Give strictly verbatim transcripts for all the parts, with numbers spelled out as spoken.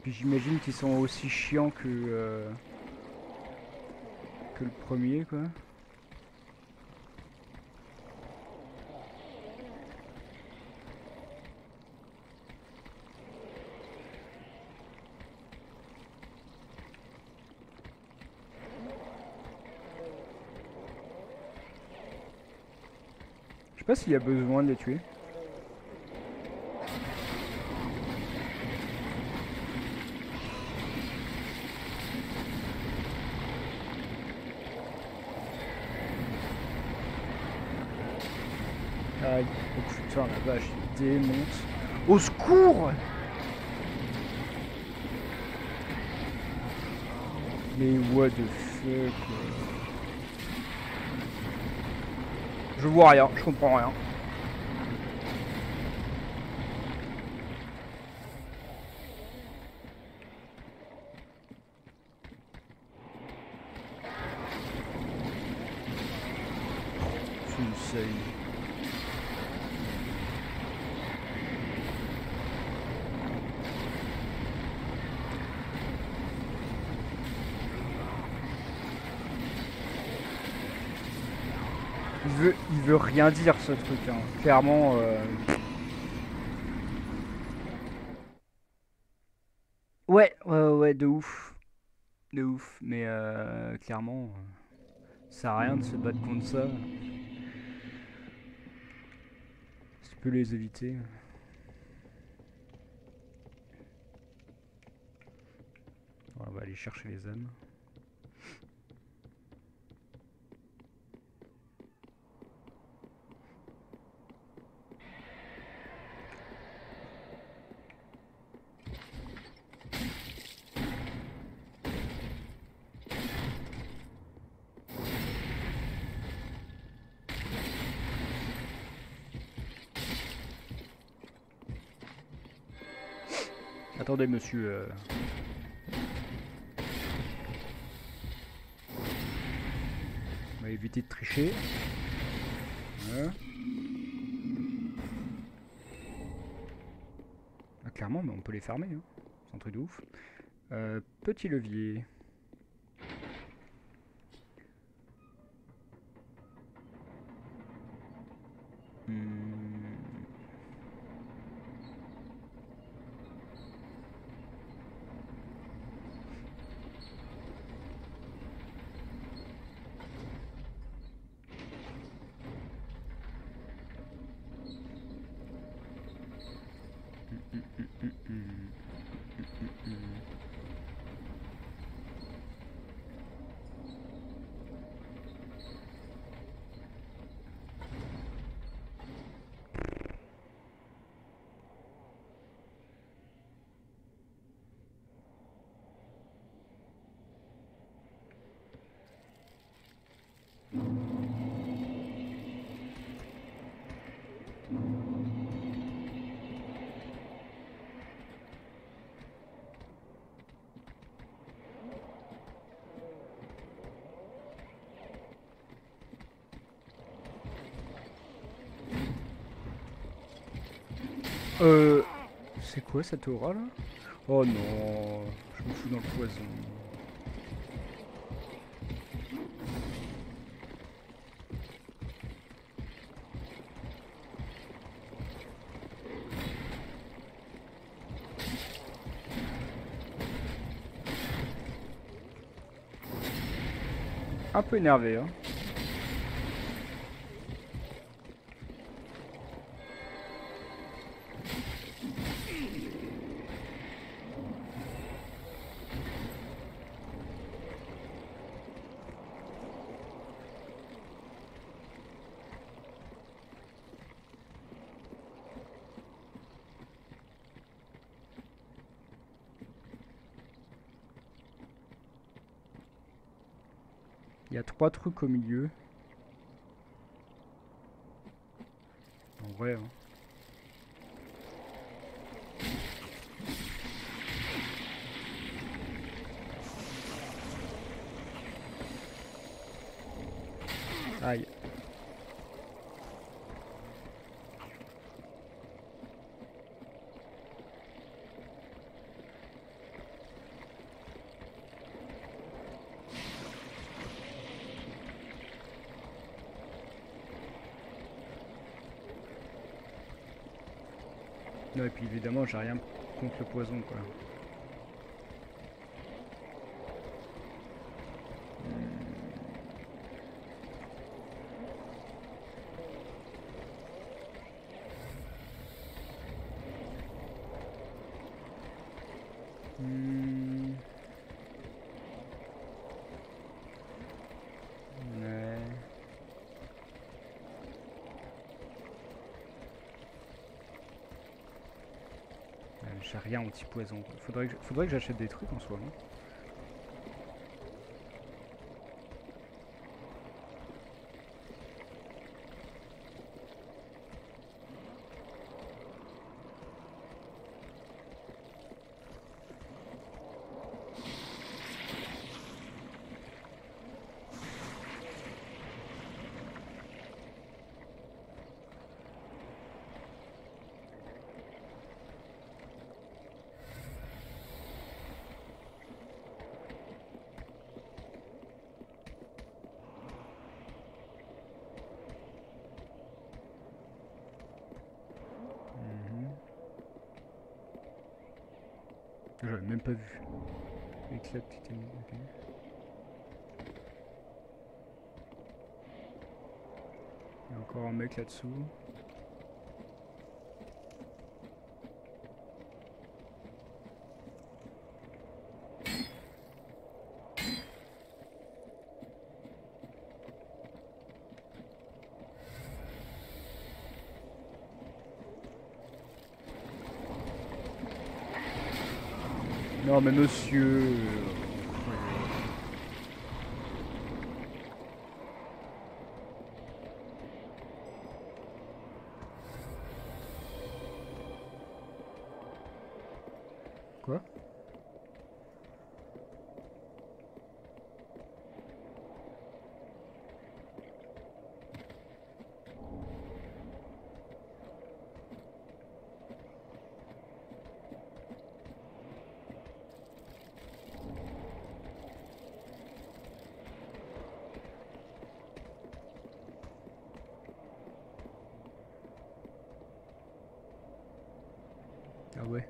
Puis j'imagine qu'ils sont aussi chiants que, euh, que le premier, quoi. Je sais pas s'il y a besoin de les tuer. Aïe, oh putain la vache, il démonte. Au secours! Mais what the fuck? Je vois rien, je comprends rien. C'est insane. Il veut, il veut rien dire ce truc, hein. Clairement. Euh... Ouais, ouais, ouais, de ouf. De ouf, mais euh, clairement, euh, ça sert à rien de se battre contre ça. Si tu peux les éviter. On va aller chercher les âmes. Attendez, monsieur. Euh... On va éviter de tricher. Voilà. Ah, clairement, mais on peut les fermer. Hein. C'est un truc de ouf. Euh, petit levier. Hmm. Mm, mm, mm, mm, mm. Mm, mm, mm. Euh... C'est quoi cette aura là? Oh non, je me fous dans le poison. Un peu énervé, hein. Il y a trois trucs au milieu. En vrai, hein. Aïe. Non, et puis évidemment, j'ai rien contre le poison, quoi. Hmm. Ouais. Euh, J'ai rien anti-poison. Faudrait que, faudrait que j'achète des trucs en soi. Hein. Mhm. J'avais même pas vu. Éclat de titanium. Ok. Il y a encore un mec là-dessous. Non mais monsieur... Quoi? Ah ouais.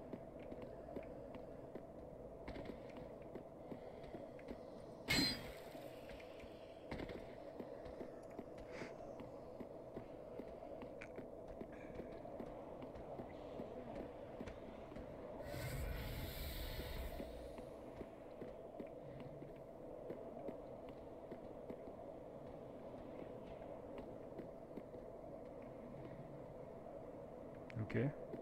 Ok.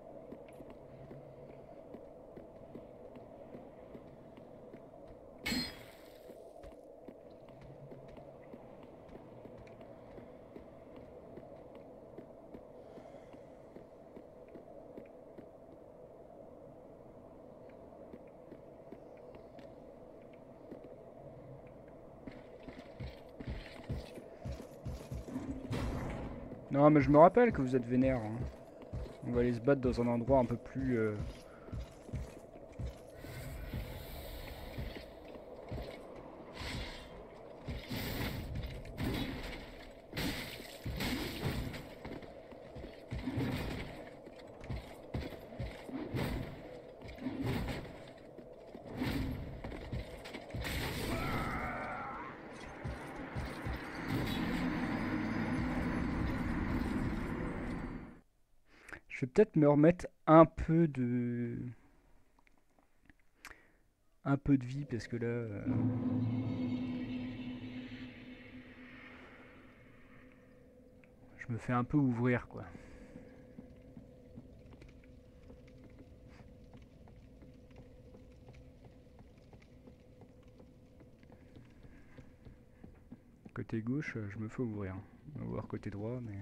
Non mais je me rappelle que vous êtes vénère. Hein. On va aller se battre dans un endroit un peu plus... euh, Je vais peut-être me remettre un peu de... Un peu de vie parce que là... euh, Je me fais un peu ouvrir quoi. Côté gauche, euh, je me fais ouvrir. On va voir côté droit, mais...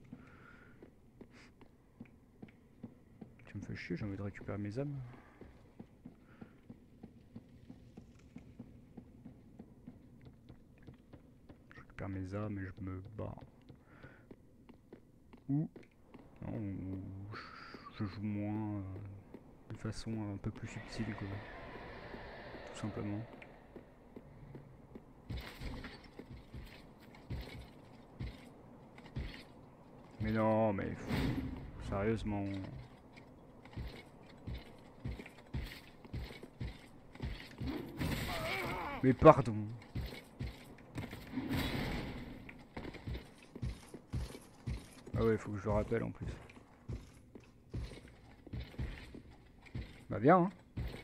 Tu me fais chier, j'ai envie de récupérer mes âmes. Je récupère mes âmes et je me bats. Ou... Non, ou je joue moins... euh, de façon un peu plus subtile quoi. Tout simplement. Mais non, mais... Sérieusement... Mais pardon. Ah ouais, faut que je le rappelle en plus. Bah viens hein.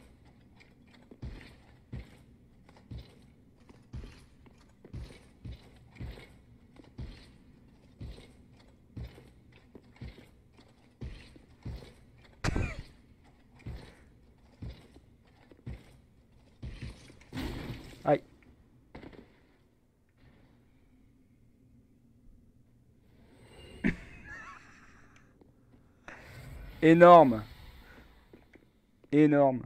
Aïe. Énorme. Énorme.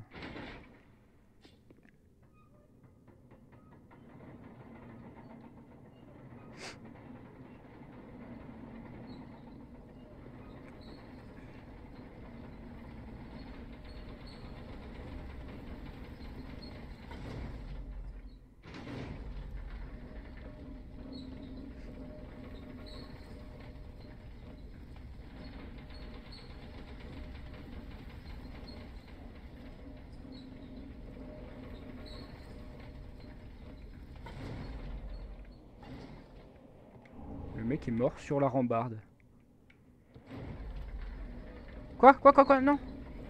Le mec est mort sur la rambarde. Quoi? Quoi? Quoi? Quoi? Non.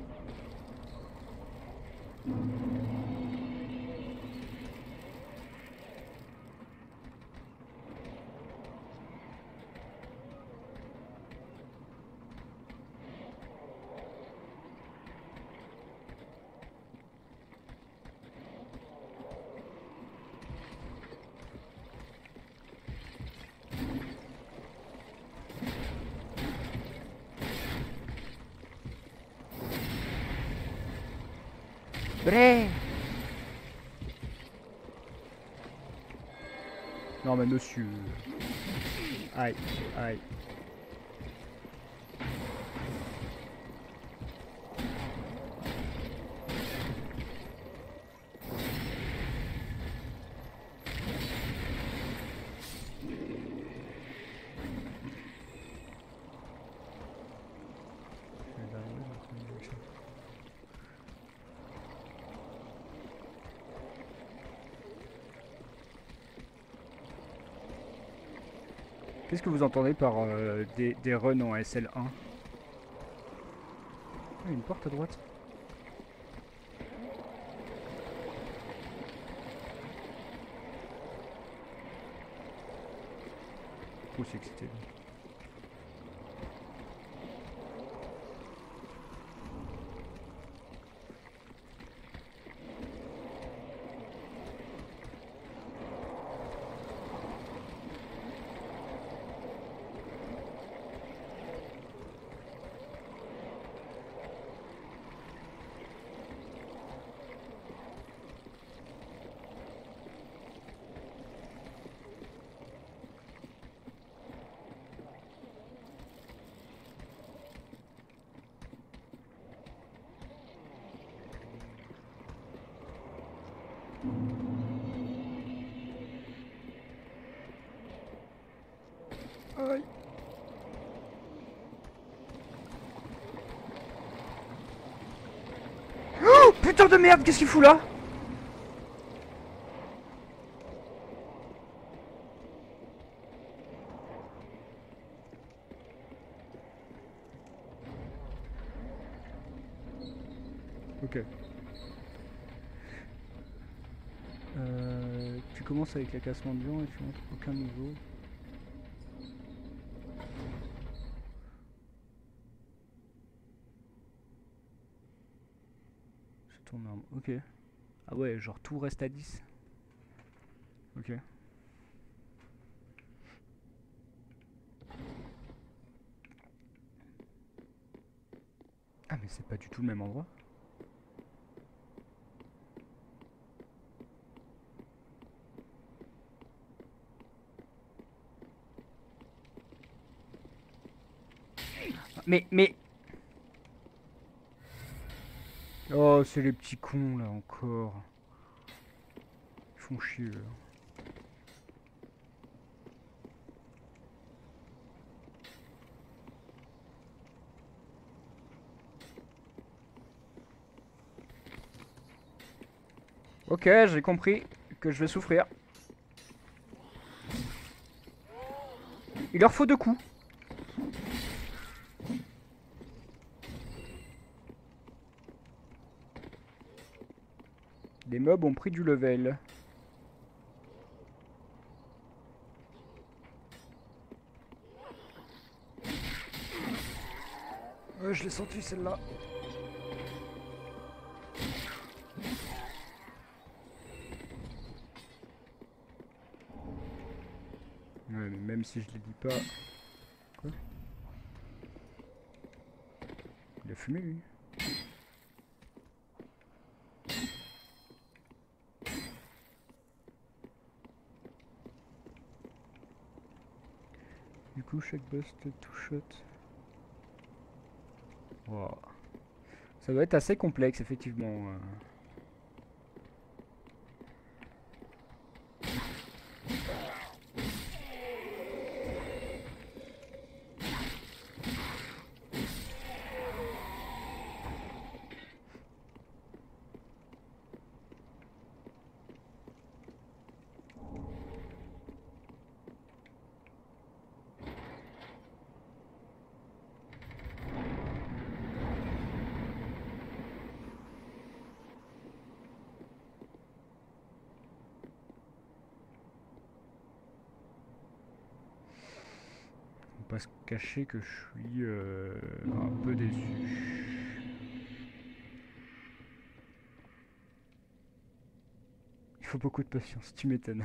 Bré. Non mais monsieur. Aïe, aïe. Qu'est-ce que vous entendez par euh, des, des runs en S L un? Ah, une porte à droite. Où c'est que c'était? Aïe. Oh, putain de merde, qu'est-ce qu'il fout là? Ok. Euh, tu commences avec la casse mendiant et tu montres aucun niveau. C'est ton arme. Ok. Ah ouais, genre tout reste à dix. Ok. Ah mais c'est pas du tout le même endroit. Mais, mais... Oh, c'est les petits cons, là, encore. Ils font chier, là. Ok, j'ai compris que que je vais souffrir. Il leur faut deux coups. Les mobs ont pris du level. Ouais, je l'ai senti celle-là. Ouais, mais même si je les dis pas... Quoi? Il a fumé, lui. Du coup, chaque boss te two-shot. Wow. Ça doit être assez complexe, effectivement. On va pas se cacher que je suis euh, un peu déçu. Il faut beaucoup de patience, tu m'étonnes.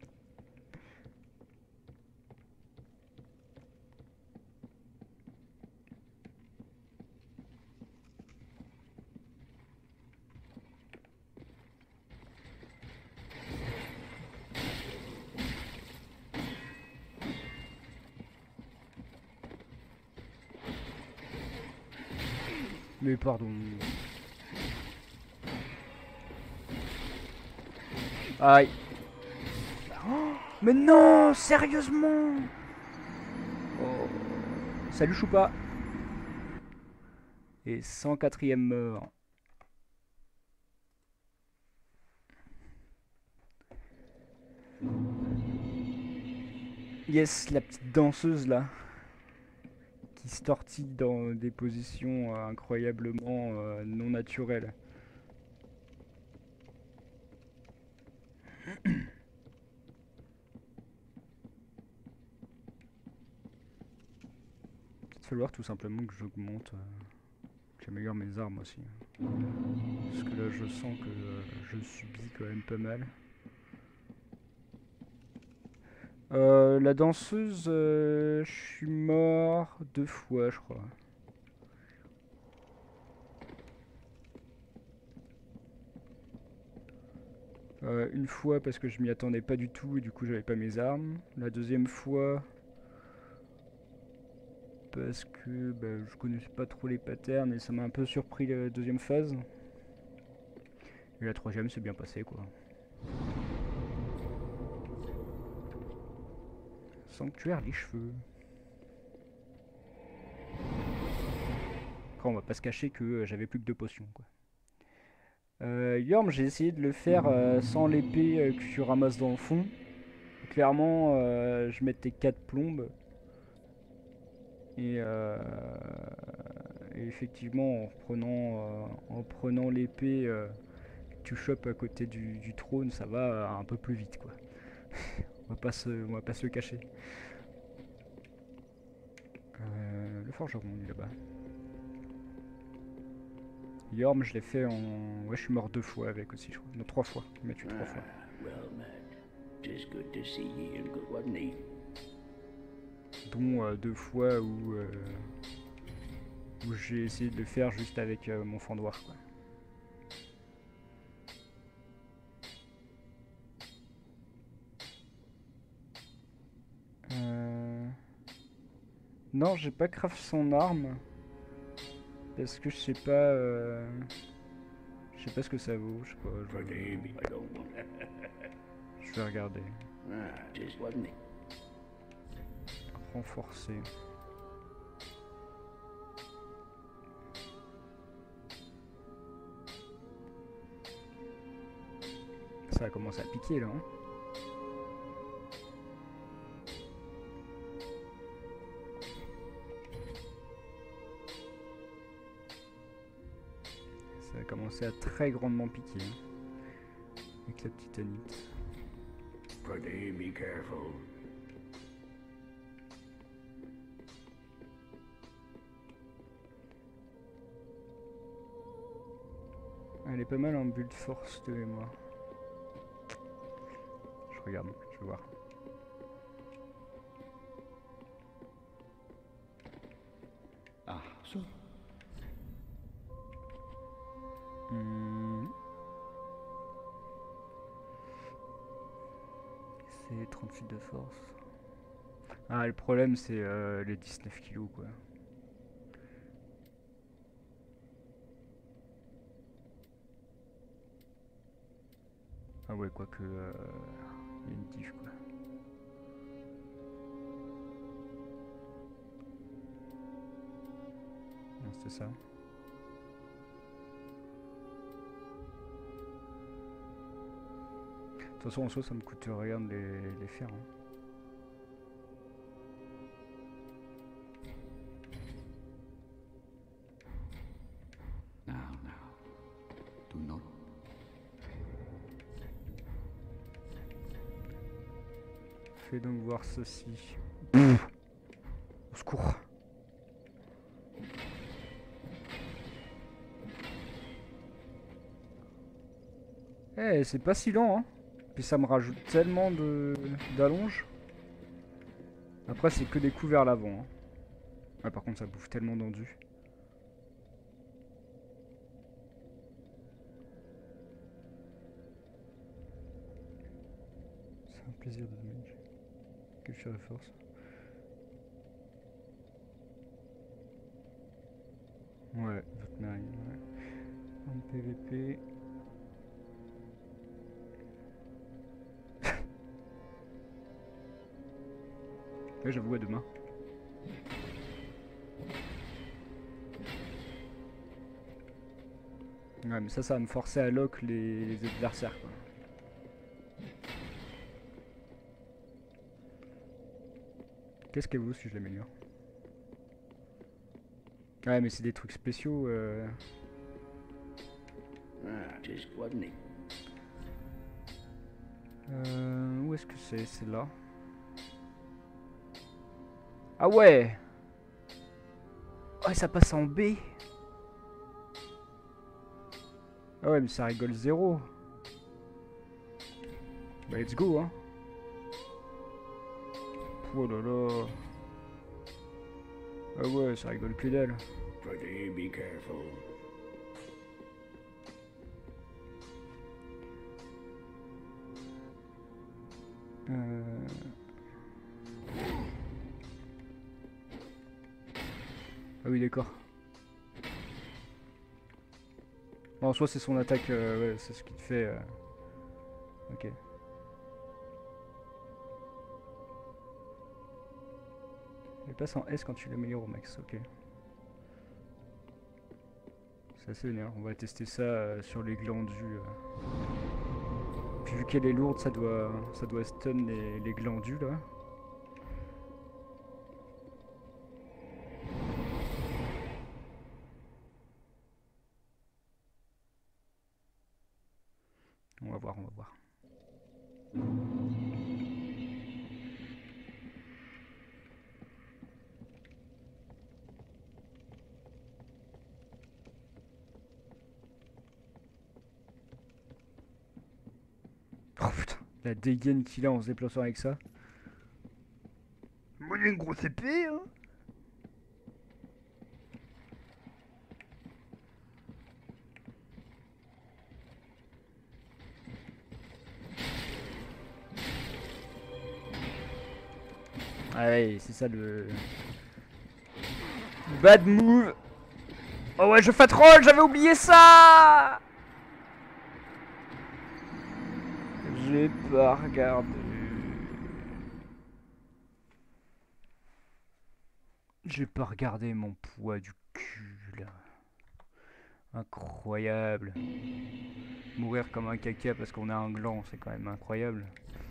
Mais pardon. Aïe. Oh, mais non, sérieusement. Oh. Salut Choupa. Et cent quatrième mort. Yes, la petite danseuse là. Qui se tortille dans des positions euh, incroyablement euh, non naturelles. Peut-être falloir tout simplement que j'augmente, euh, que j'améliore mes armes aussi. Parce que là je sens que euh, je subis quand même pas mal. Euh, la danseuse, euh, je suis mort deux fois je crois. Euh, une fois parce que je m'y attendais pas du tout et du coup j'avais pas mes armes. La deuxième fois parce que bah, je connaissais pas trop les patterns et ça m'a un peu surpris la deuxième phase. Et la troisième c'est bien passé quoi. Sanctuaire les cheveux. Après on va pas se cacher que euh, j'avais plus que deux potions quoi. Euh, Yorm j'ai essayé de le faire euh, sans l'épée euh, que tu ramasses dans le fond. Clairement euh, je mettais quatre plombes. Et, euh, et effectivement en prenant, euh, en prenant l'épée euh, tu chopes à côté du, du trône, ça va un peu plus vite quoi. on, va pas se, on va pas se le cacher. Euh, le forgeron il est là-bas. Yorm je l'ai fait en... Ouais je suis mort deux fois avec aussi je crois. Non trois fois, il m'a tué trois fois. Dont euh, deux fois où, euh, où j'ai essayé de le faire juste avec euh, mon fendoir quoi. Euh... Non, j'ai pas craft son arme. Parce que je sais pas... Euh... Je sais pas ce que ça vaut, je sais pas. Je vais, je vais regarder. Renforcer. ça a commencé à piquer là. Hein. Ça a commencé à très grandement piquer. Hein. Avec la petite Anite. Pretty, be careful. Elle est pas mal en bulle de force de mémoire. Je regarde, je vais voir. Ah, so. Hmm. C'est trente-huit de force. Ah, le problème c'est euh, les dix-neuf kilos quoi. Ah ouais, quoique euh, il y a une tige quoi. Non, c'était ça. De toute façon en soi ça me coûte rien de les, les faire. Hein. Now, now. Do not. Fais donc voir ceci. Au secours. Eh, hey, c'est pas si lent, hein. Puis ça me rajoute tellement de d'allonge. Après, c'est que des coups vers l'avant. Hein. Ah, par contre, ça bouffe tellement d'endu. C'est un plaisir de damage. Culture de force. Ouais, votre marine, ouais. En P V P. Ouais, j'avoue, à demain. Ouais, mais ça, ça va me forcer à lock les, les adversaires, quoi. Qu'est-ce qu'elle vaut si je l'améliore? Ouais, mais c'est des trucs spéciaux. Euh... Ah, just wasn't it? Euh, où est-ce que c'est? C'est là. Ah ouais! Ouais, ça passe en B. Ah ouais, mais ça rigole zéro. Bah, let's go, hein. Oh là là. Ah ouais, ça rigole que dalle. Pretty, be careful. Euh... Ah oui, d'accord. Bon, en soi, c'est son attaque, euh, ouais, c'est ce qui te fait. Euh... Ok. Il passe en S quand tu l'améliores au max, ok. C'est assez vénère, on va tester ça euh, sur les glandus. Euh. Puis vu qu'elle est lourde, ça doit, ça doit stun les, les glandus là. On va voir, on va voir. Oh putain, la dégaine qu'il a en se déplaçant avec ça. Moi, il a une grosse épée, hein. Ah ouais, c'est ça le... Bad move. Oh ouais, je fat roll, j'avais oublié ça. J'ai pas regardé. J'ai pas regardé mon poids du cul là. Incroyable. Mourir comme un caca parce qu'on a un gland, c'est quand même incroyable.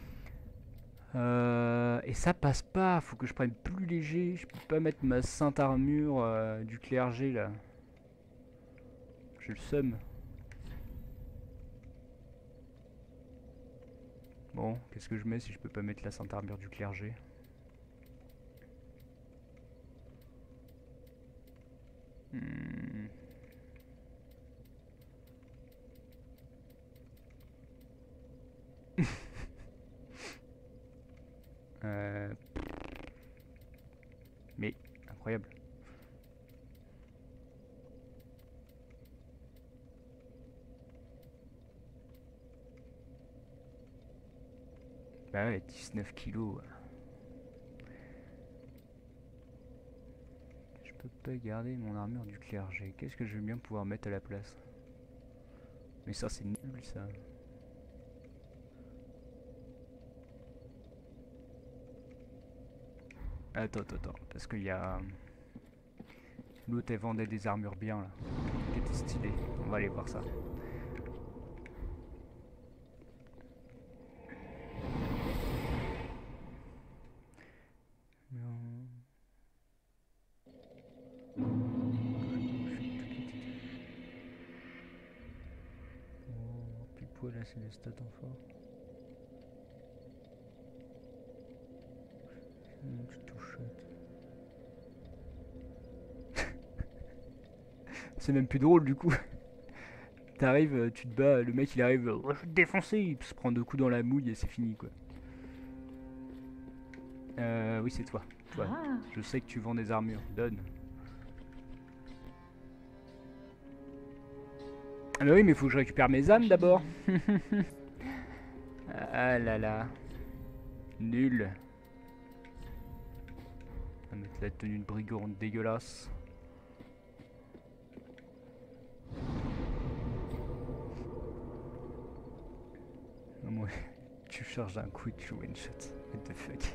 Euh, et ça passe pas, faut que je prenne plus léger. Je peux pas mettre ma sainte armure euh, du clergé là. J'ai le seum. Bon, qu'est-ce que je mets si je peux pas mettre la sainte armure du clergé? Hmm. euh... Mais, incroyable. Bah ouais, dix-neuf kilos. Je peux pas garder mon armure du clergé. Qu'est-ce que je vais bien pouvoir mettre à la place? Mais ça, c'est nul ça. Attends, attends, attends. Parce qu'il y a. L'autre, elle vendait des armures bien là. Qui étaient stylées. On va aller voir ça. Là c'est les stats en fort. C'est même plus drôle du coup. T'arrives, tu te bats, le mec il arrive, oh, je vais te défoncer, il se prend deux coups dans la mouille et c'est fini quoi. Euh, oui c'est toi. toi. Ah. Je sais que tu vends des armures, donne. Ah bah oui mais faut que je récupère mes âmes d'abord. Ah là là. Nul. On va mettre la tenue de brigand dégueulasse. Non, moi, tu charges un coup et tu one shot. What the fuck.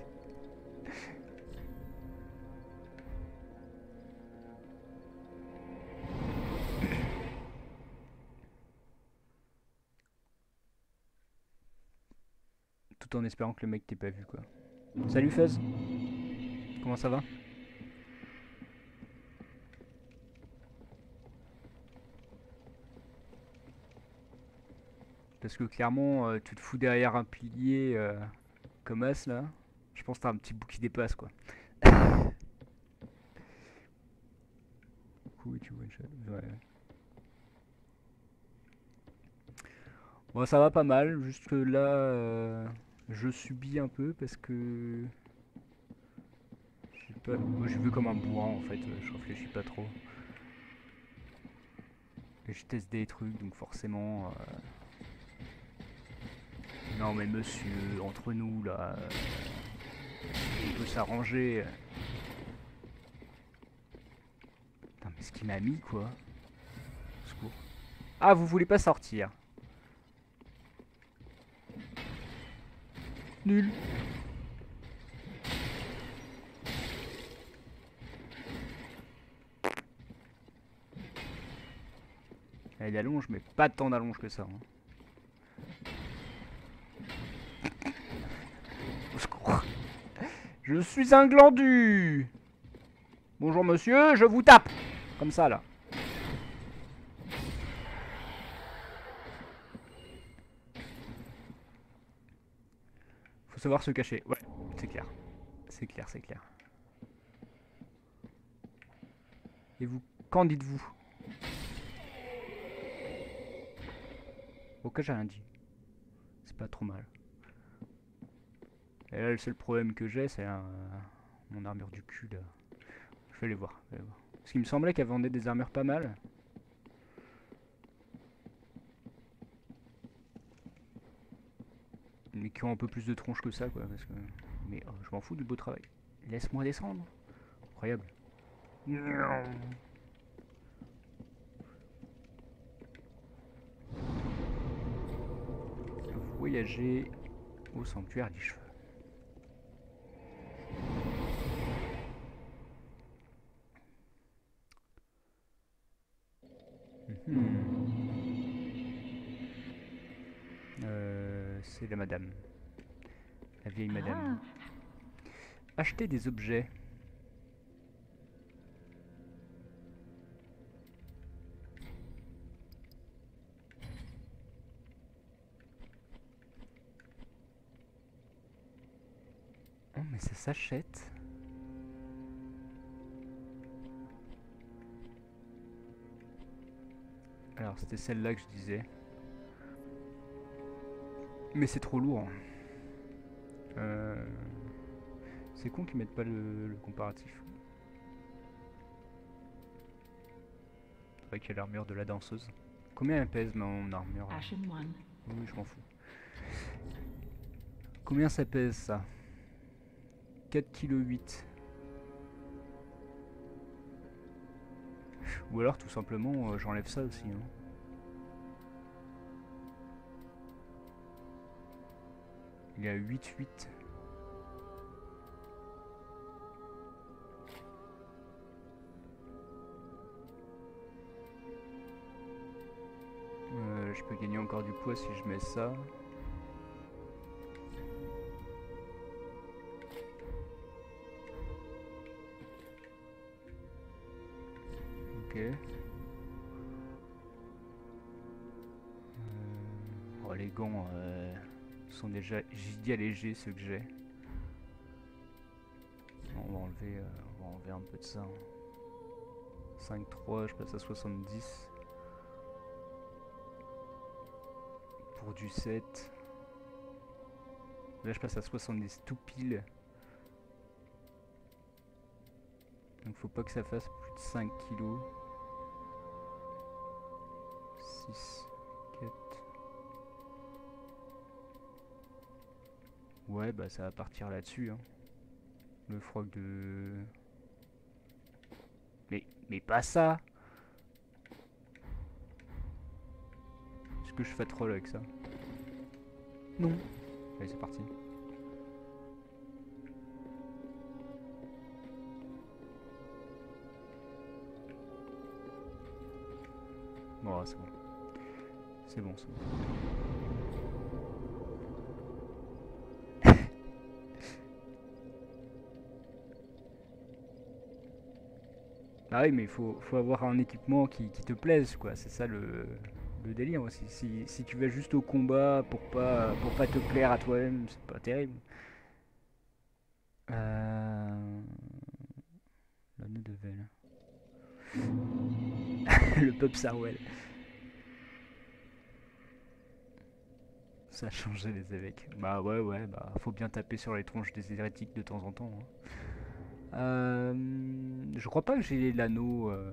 Tout en espérant que le mec t'ait pas vu quoi. Salut Fez. Comment ça va? Parce que clairement, euh, tu te fous derrière un pilier euh, comme As là. Je pense que t'as un petit bout qui dépasse quoi. Coup, tu one shot. Ouais. Bon, ça va pas mal. Juste que là, euh, je subis un peu parce que. Je sais pas. Moi, je veux comme un bourrin en fait. Je réfléchis pas trop. Et je teste des trucs donc forcément. Euh... Non mais monsieur, entre nous là, euh, on peut s'arranger. Putain mais ce qu'il m'a mis quoi. Secours. Ah vous voulez pas sortir. Nul. Elle est d'allonge mais pas tant d'allonge que ça. Hein. Au secours. Je suis un glandu. Bonjour monsieur, je vous tape. Comme ça là. Faut savoir se cacher. Ouais, c'est clair. C'est clair, c'est clair. Et vous, qu'en dites-vous? Ok, j'ai rien dit. C'est pas trop mal. Et là, le seul problème que j'ai, c'est un... mon armure du cul là. Je vais aller voir. Je vais aller voir. Parce qu'il me semblait qu'elle vendait des armures pas mal. Mais qui ont un peu plus de tronche que ça, quoi. Parce que... Mais oh, je m'en fous du beau travail. Laisse-moi descendre. Incroyable. Voyager au sanctuaire des cheveux. Hmm. Euh, c'est la madame. La vieille madame. Acheter des objets. Oh mais ça s'achète. Alors c'était celle-là que je disais. Mais c'est trop lourd. Euh... C'est con qu'ils mettent pas le, le comparatif. C'est vrai qu'il y a l'armure de la danseuse. Combien elle pèse mon armure là? Oui, je m'en fous. Combien ça pèse ça? quatre virgule huit kilos. Ou alors tout simplement euh, j'enlève ça aussi. Hein. Il est à huit virgule huit. Euh, je peux gagner encore du poids si je mets ça. Ok. Euh... Oh, les gants euh, sont déjà giga légers ceux que j'ai. On va enlever, euh, on va enlever un peu de ça. cinq virgule trois, je passe à soixante-dix. Pour du sept. Là je passe à soixante-dix tout pile. Donc faut pas que ça fasse plus de cinq kilos. six, quatre. Ouais bah ça va partir là-dessus hein. Le froc de... Mais, mais pas ça. Est-ce que je fais troll avec ça? Non. Allez c'est parti. Bon c'est bon. C'est bon c'est bon. Bah oui mais il faut, faut avoir un équipement qui, qui te plaise quoi, c'est ça le, le délire aussi. Si, si tu vas juste au combat pour pas, pour pas te plaire à toi-même, c'est pas terrible. Euh... L'anneau de Vel. Le pub Sarwell. Ça a changé les évêques. Bah ouais ouais, bah faut bien taper sur les tronches des hérétiques de temps en temps. Hein. Euh, je crois pas que j'ai l'anneau. Euh...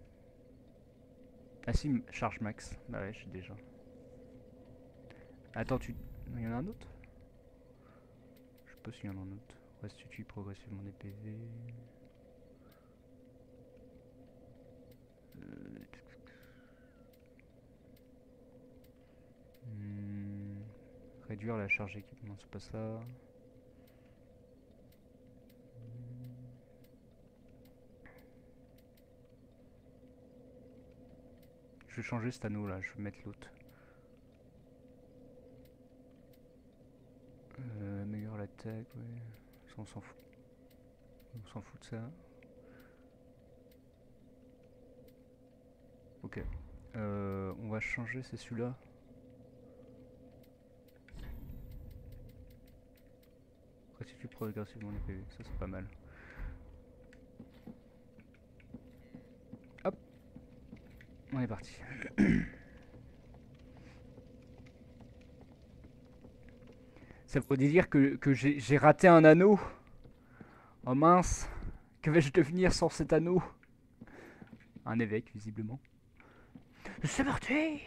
Ah si, charge max. Bah ouais, j'ai déjà. Attends, tu. Il y en a un autre? Je sais pas s'il y en a un autre. Restitue progressivement des P V. Euh... Hmm. Réduire la charge équipement, c'est pas ça. Je vais changer cet anneau là, je vais mettre l'autre. Euh, meilleure l'attaque, ouais. Ça, on s'en fout. On s'en fout de ça. Ok. Euh, on va changer, c'est celui-là. Restitue progressivement les P V, ça c'est pas mal. Hop. On est parti. Ça veut dire que, que j'ai raté un anneau. Oh mince. Que vais-je devenir sans cet anneau? Un évêque, visiblement. C'est parti.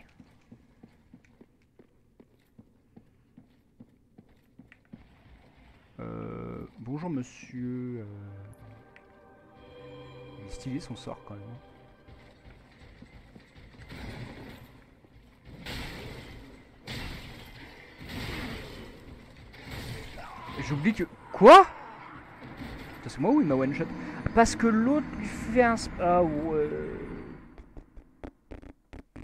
Euh, bonjour monsieur. Euh... Il est stylé son sort quand même. J'oublie que... Quoi? C'est moi ou il m'a one shot? Parce que l'autre lui fait un... Ah ouais...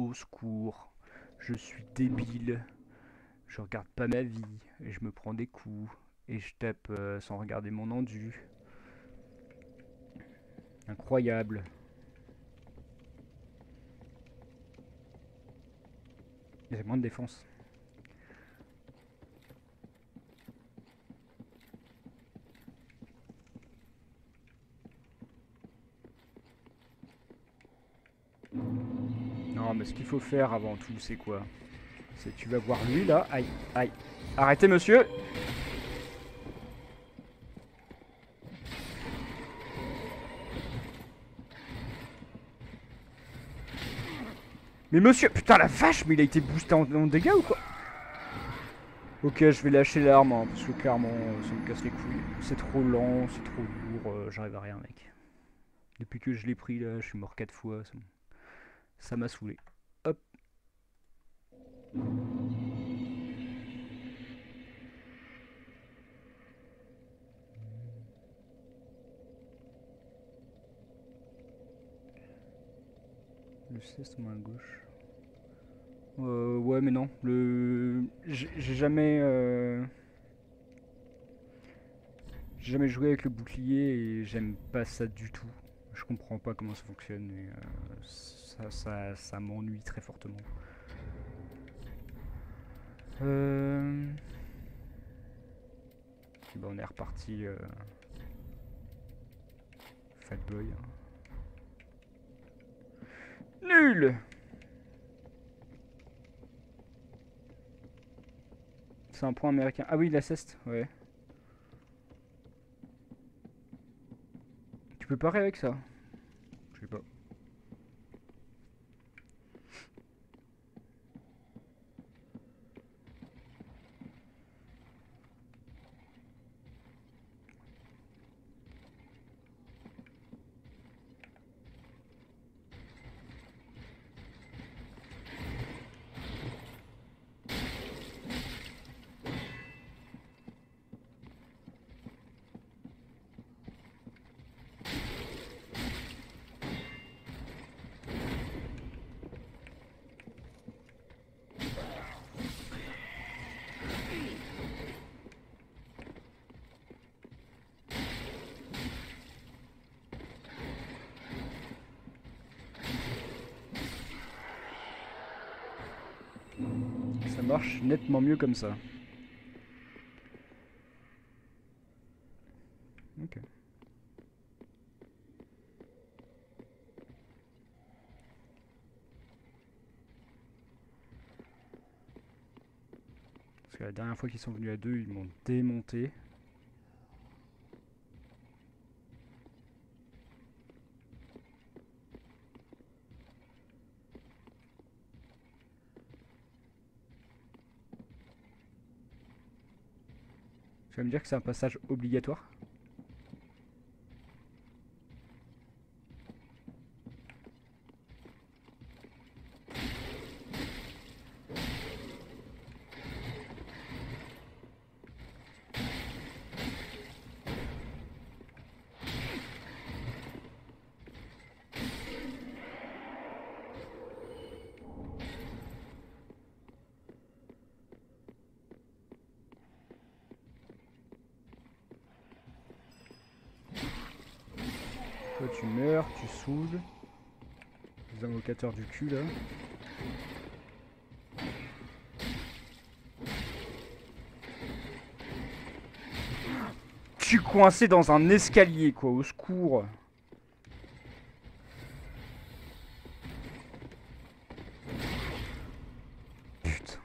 Au secours. Je suis débile. Je regarde pas ma vie. Et je me prends des coups. Et je tape euh, sans regarder mon endu. Incroyable. J'ai moins de défense. Non, mais ce qu'il faut faire avant tout, c'est quoi? C'est que tu vas voir lui là. Aïe, aïe. Arrêtez, monsieur! Mais monsieur, putain la vache, mais il a été boosté en, en dégâts ou quoi? Ok, je vais lâcher l'arme, hein, parce que clairement, ça me casse les couilles. C'est trop lent, c'est trop lourd, euh, j'arrive à rien, mec. Depuis que je l'ai pris, là, je suis mort quatre fois, ça m'a saoulé. Hop. Le seize main gauche. Euh, ouais, mais non. Le, j'ai jamais, euh... j'ai jamais joué avec le bouclier et j'aime pas ça du tout. Je comprends pas comment ça fonctionne et euh, ça, ça, ça m'ennuie très fortement. Euh... Et ben on est reparti. Euh... Fat boy. Hein. Nul. C'est un point américain. Ah oui, la ceste, ouais. Tu peux parer avec ça? Je sais pas. Ça marche nettement mieux comme ça. Ok. Parce que la dernière fois qu'ils sont venus à deux, ils m'ont démonté. Tu vas me dire que c'est un passage obligatoire? Toi tu meurs, tu saoules. Les invocateurs du cul là. Je suis coincé dans un escalier quoi, au secours. Putain.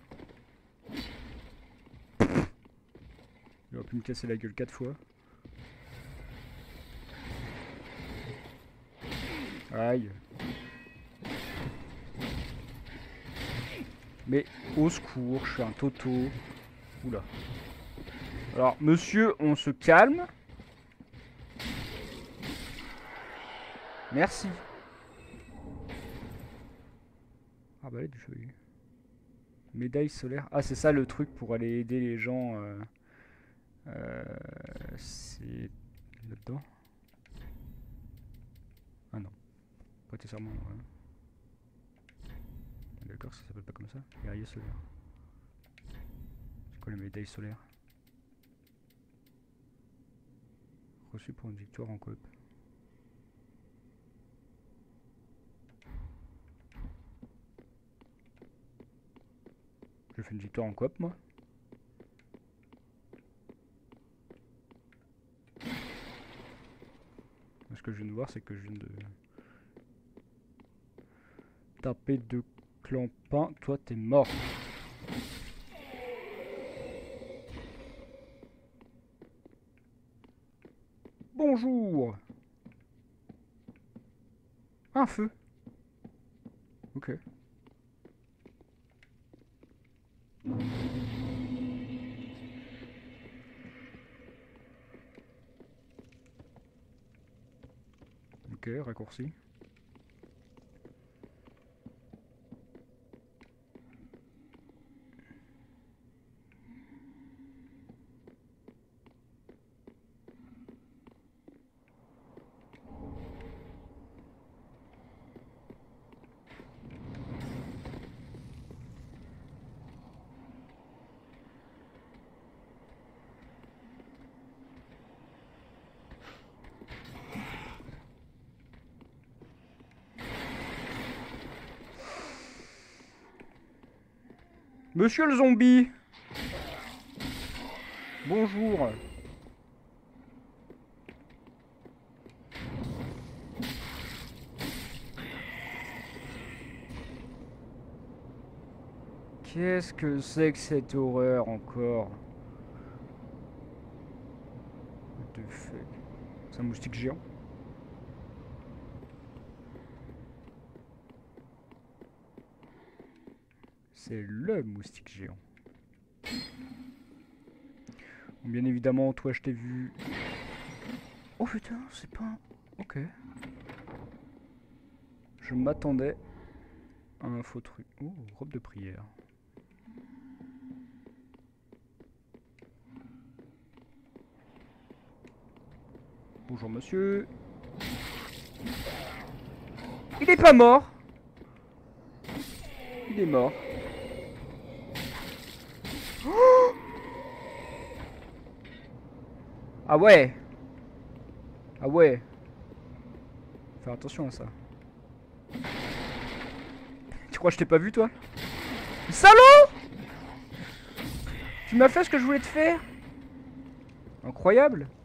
Il aurait pu me casser la gueule quatre fois. Aïe. Mais au secours, je suis un toto. Oula. Alors, monsieur, on se calme. Merci. Ah bah, du chevalier. Médaille solaire. Ah, c'est ça le truc pour aller aider les gens. Euh, euh, c'est là-dedans. Ah non. Pas nécessairement. Ouais. D'accord, ça s'appelle pas comme ça. Guerrier solaire. C'est quoi les médailles solaires? Reçu pour une victoire en coop. J'ai fait une victoire en coop moi. Ce que je viens de voir, c'est que je viens de taper deux clampins. Toi, t'es mort. Bonjour. Un feu. Ok. Ok, raccourci. Monsieur le zombie. Bonjour. Qu'est-ce que c'est que cette horreur encore? What the fuck? C'est un moustique géant. C'est le moustique géant. Bon, bien évidemment, toi je t'ai vu. Oh putain, c'est pas un... Ok. Je m'attendais à un faux truc. Oh, robe de prière. Bonjour monsieur. Il est pas mort. Il est mort. Oh, ah ouais. Ah ouais. Faire attention à ça. Tu crois que je t'ai pas vu toi? Salaud! Tu m'as fait ce que je voulais te faire? Incroyable.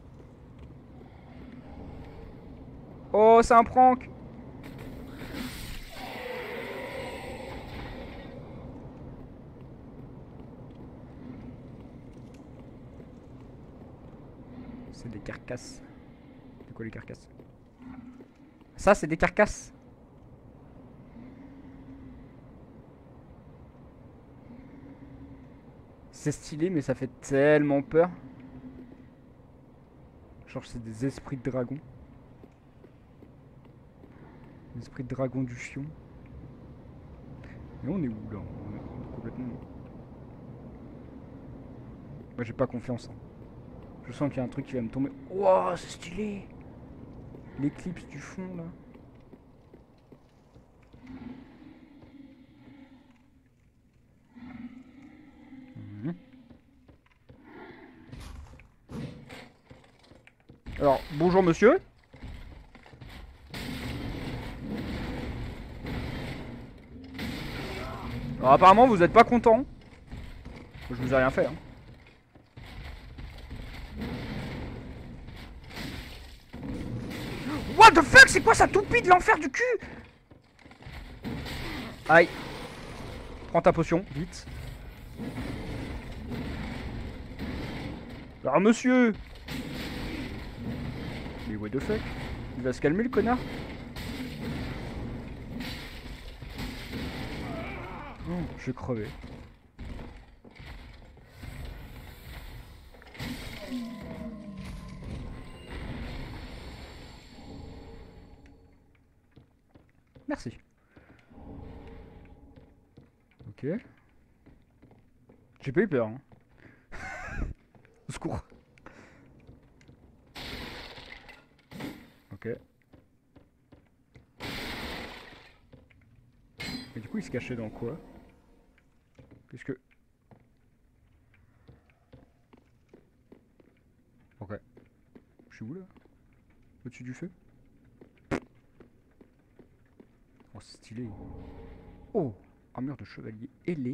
Oh, c'est un prank. C'est des carcasses. C'est quoi les carcasses? Ça, c'est des carcasses. C'est stylé, mais ça fait tellement peur. Genre, c'est des esprits de dragon. Des esprits de dragon du fion. Et on est où là? On est complètement. Moi, j'ai pas confiance. Hein. Je sens qu'il y a un truc qui va me tomber. Wow, c'est stylé! L'éclipse du fond là. Mmh. Alors, bonjour monsieur. Alors apparemment vous êtes pas content. Je vous ai rien fait. Hein. What the fuck, c'est quoi ça toupie de l'enfer du cul? Aïe. Prends ta potion, vite. Alors monsieur. Mais what the fuck? Il va se calmer le connard. Oh, je vais crever. Merci. Ok. J'ai pas eu peur. Hein. Au secours. Ok. Et du coup il se cachait dans quoi? Qu'est-ce que... Ok. Je suis où là? Au-dessus du feu? Oh stylé. Oh, armure de chevalier ailé.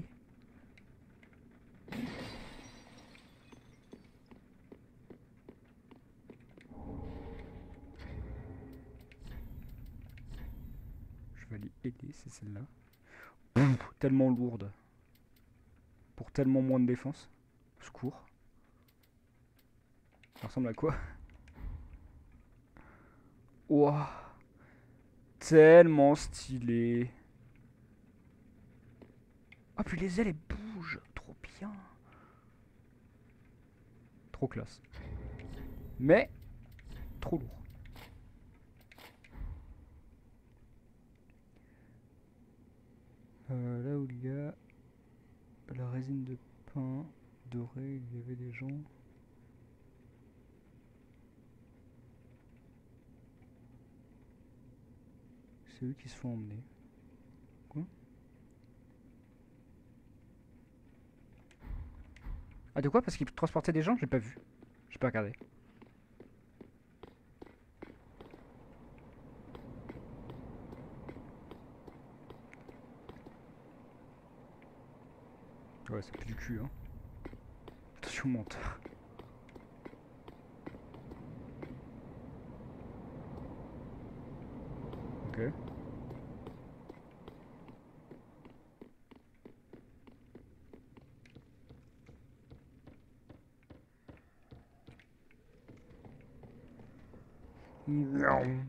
Chevalier ailé, c'est celle-là. Tellement lourde. Pour tellement moins de défense. Secours. Ça ressemble à quoi? Ouah. Tellement stylé. Ah puis les ailes elles bougent. Trop bien. Trop classe. Mais trop lourd. Euh, là où il y a la résine de pain dorée, il y avait des gens. C'est eux qui se font emmener. Quoi? Ah de quoi? Parce qu'ils transportaient des gens? J'ai pas vu. J'ai pas regardé. Ouais, ça pue du cul, hein. Attention, menteur. Ok. Non.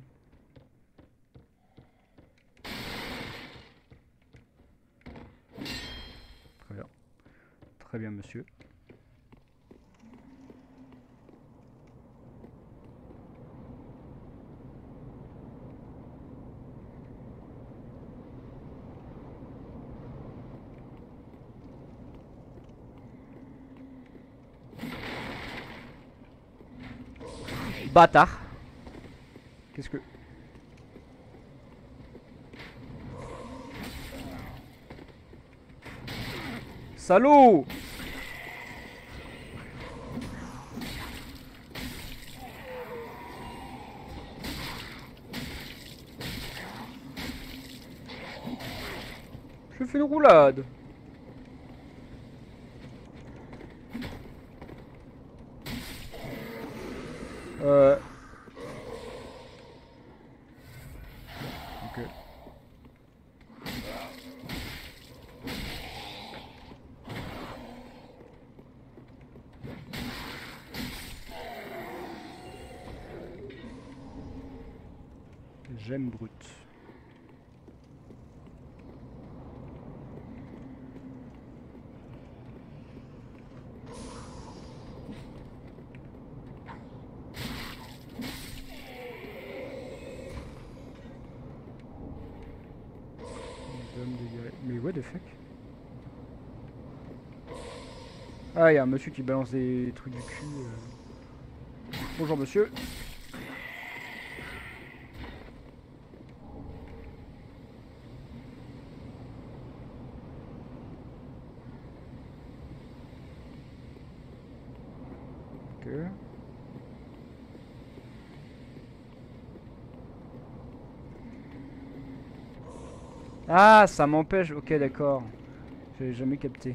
Très bien. Très bien, monsieur. Bâtard. Qu'est-ce que... Salaud! Je fais une roulade. Euh... Ok. Gemme brute. Mais what the fuck? Ah, il y a un monsieur qui balance des trucs du cul. euh. Bonjour monsieur. Ok. Ah, ça m'empêche. Ok, d'accord. J'avais jamais capté.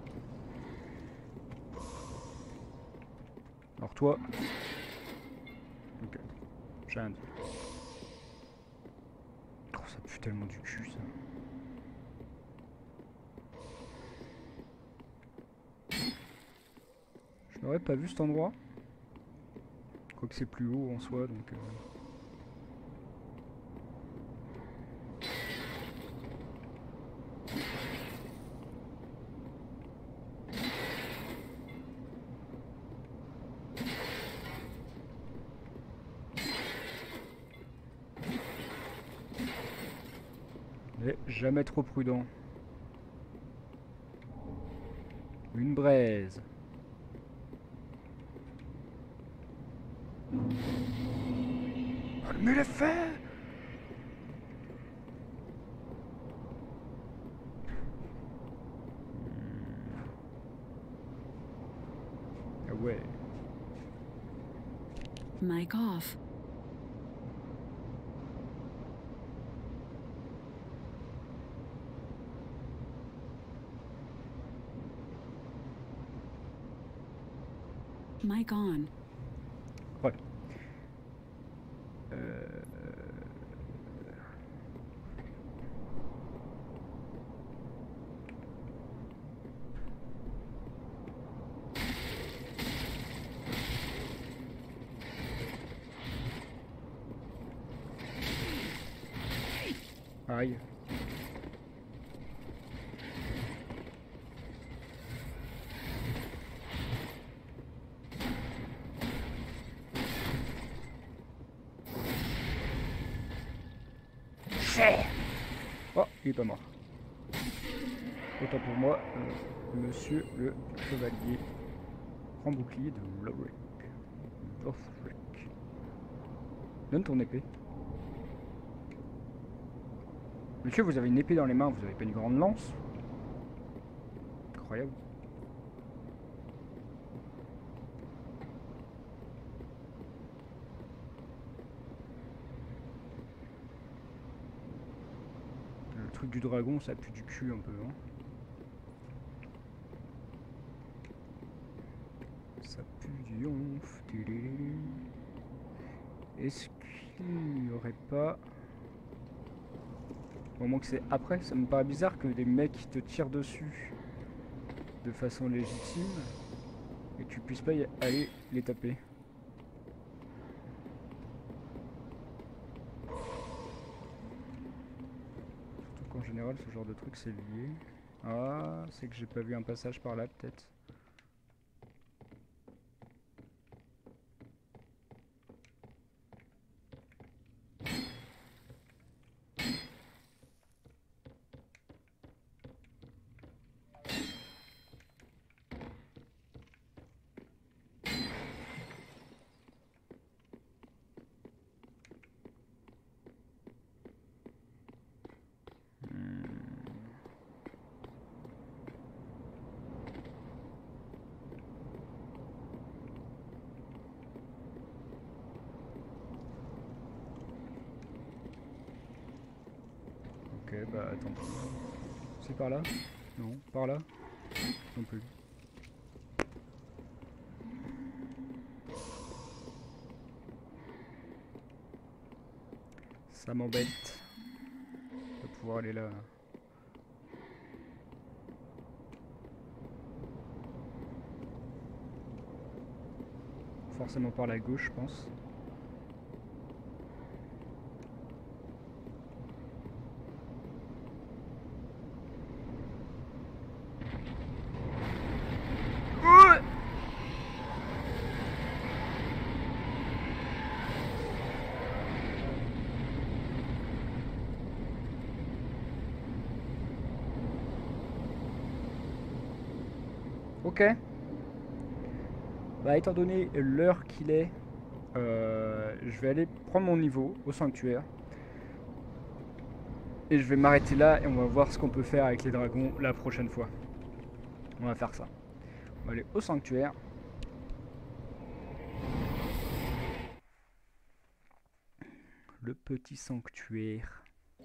Alors toi. Ok. J'ai rien dit. Oh, ça pue tellement du cul ça. Je n'aurais pas vu cet endroit. Quoique c'est plus haut en soi donc. Euh... Mais jamais trop prudent. Une braise. Mais le fait. Mic off. Mic on. Ouais. Euh... Aïe. Oh, il est pas mort. Autant pour moi, euh, monsieur le chevalier grand bouclier de Lothric. Lothric. Donne ton épée. Monsieur, vous avez une épée dans les mains, vous avez pas une grande lance? Incroyable. Le truc du dragon, ça pue du cul un peu, hein. Ça pue du yonf. Est-ce qu'il n'y aurait pas... Au moment que c'est après, ça me paraît bizarre que des mecs te tirent dessus de façon légitime et que tu puisses pas y aller les taper. Surtout qu'en général, ce genre de truc c'est lié. Ah, c'est que j'ai pas vu un passage par là peut-être. Ok, bah attends. C'est par là? Non. Par là? Non plus. Ça m'embête de pouvoir aller là. Forcément par la gauche, je pense. Ok. Bah étant donné l'heure qu'il est, euh, je vais aller prendre mon niveau au sanctuaire. Et je vais m'arrêter là et on va voir ce qu'on peut faire avec les dragons la prochaine fois. On va faire ça. On va aller au sanctuaire. Le petit sanctuaire.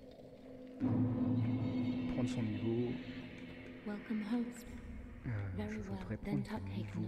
Prendre son niveau. Welcome home. Euh, Very je well. voudrais Then prendre tuck mon niveau.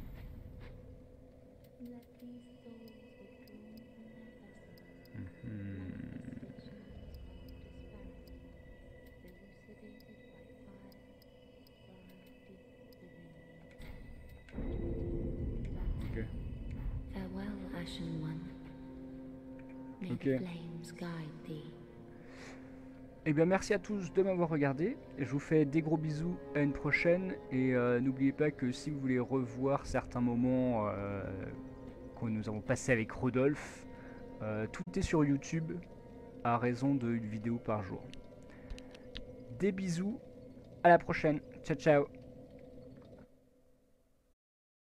Ok. Farewell, Ashen One. May Ok. the flames guide thee. Eh bien merci à tous de m'avoir regardé, je vous fais des gros bisous, à une prochaine, et euh, n'oubliez pas que si vous voulez revoir certains moments euh, que nous avons passés avec Rodolphe, euh, tout est sur YouTube, à raison d'une vidéo par jour. Des bisous, à la prochaine, ciao ciao.